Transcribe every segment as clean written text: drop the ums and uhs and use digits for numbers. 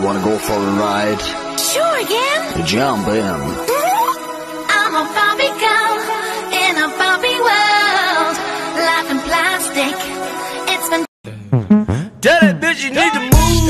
wanna go for a ride? Sure again. Jump in. I'm a Barbie girl in a Barbie world. Life in plastic. It's been. Tell that bitch you need to move.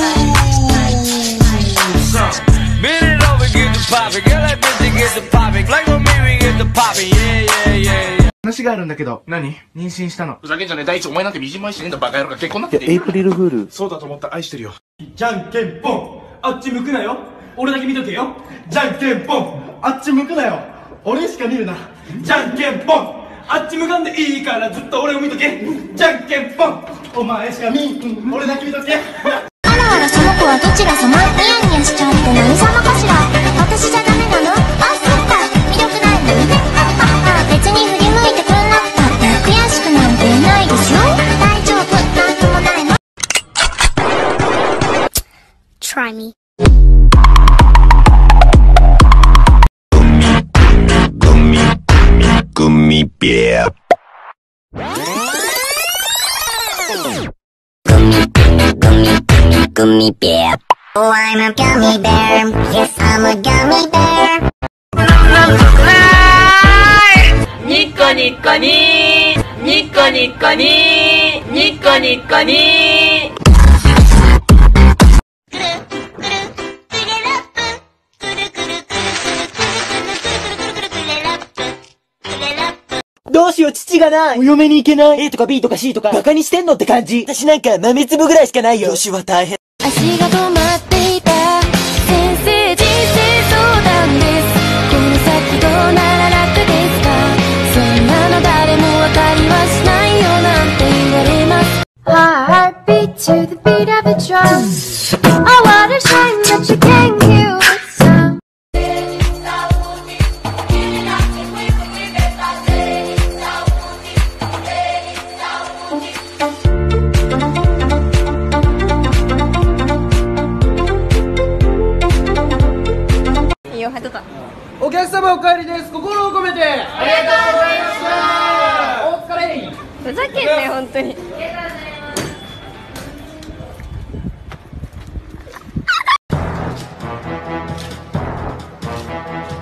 Bend it over, get the popping. Girl, that bitch you get the popping. Like with me, we get the popping. Yeah, yeah, yeah. 話があるんだけど。 何？ 妊娠したの。 ふざけんじゃねえ、第一、お前なんてみじんまいしてねえんだ、バカ野郎が結婚なんて。 エイプリルフール。 そうだと思った、愛してるよ。 じゃんけんぽん、あっち向くなよ、俺だけ見とけよ。じゃんけんぽん、あっち向くなよ、俺しか見るな。じゃんけんぽん、あっち向かんでいいからずっと俺を見とけ。じゃんけんぽん、お前しか俺だけ見とけ。 あらあら、その子はどちら様？ニヤニヤしちゃって何様かしら？私じゃダメなの？あ、そっか、魅力ないのね。別に振り向いてくんなくたって悔しくなんていないですよ。大丈夫、なんともないの。Try me. Gummy bear. Gummy bear. Oh, I'm a gummy bear. Yes, I'm a gummy bear. ニッコニッコにニッコニッコにニッコニッコにどうしよう、父がない。お嫁に行けない。A とか B とか C とかバカにしてんのって感じ。私なんか豆粒ぐらいしかないよ。女子は大変。 足が止まっていた先生、人生相談です。この先どうなら楽ですか？そんなの誰もわかりはしないよなんて言われます。 Heartbeat to the beat of a drum. Oh, what a shame that you can't hear it sound. お客様お帰りです。心を込めてありがとうございました。お疲れ。 ふざけんなよ本当に。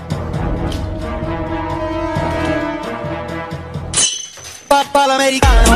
パッパラメリカノ